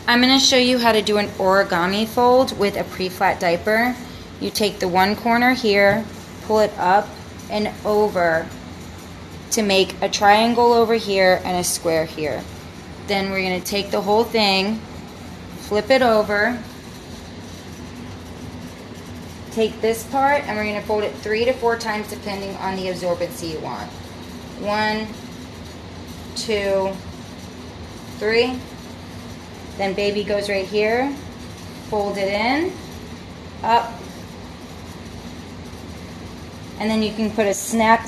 I'm going to show you how to do an origami fold with a pre-flat diaper. You take the one corner here, pull it up and over to make a triangle over here and a square here. Then we're going to take the whole thing, flip it over, take this part, and we're going to fold it 3 to 4 times depending on the absorbency you want. 1, 2, 3. Then baby goes right here, fold it in, up, and then you can put a snap